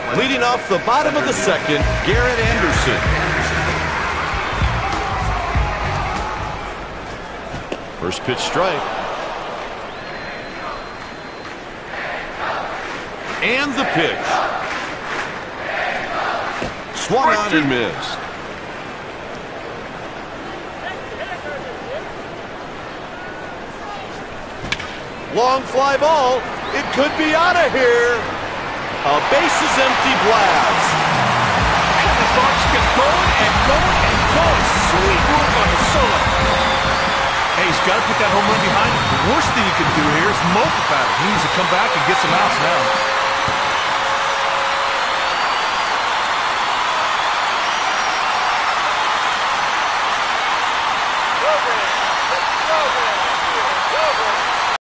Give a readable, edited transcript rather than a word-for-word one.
Leading off the bottom of the second, Garret Anderson. First pitch strike. And the pitch. Swung on and missed. Long fly ball. It could be out of here. A bases empty blast. And the Bucs kept going and going and going. Sweet work on the solo. Hey, he's got to put that home run behind him. The worst thing he can do here is mope about it. He needs to come back and get some outs now.